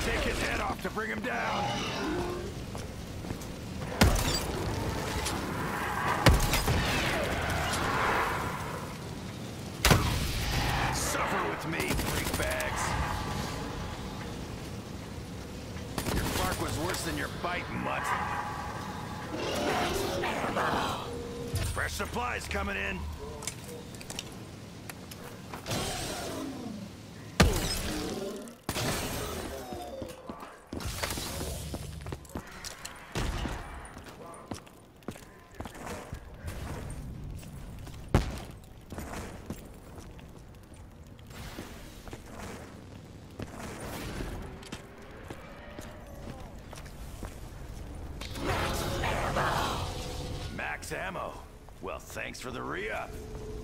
Take his head off to bring him down. Suffer with me, freak bags. Your bark was worse than your bite, mutt. Fresh supplies coming in. Max ammo. Well, thanks for the re-up.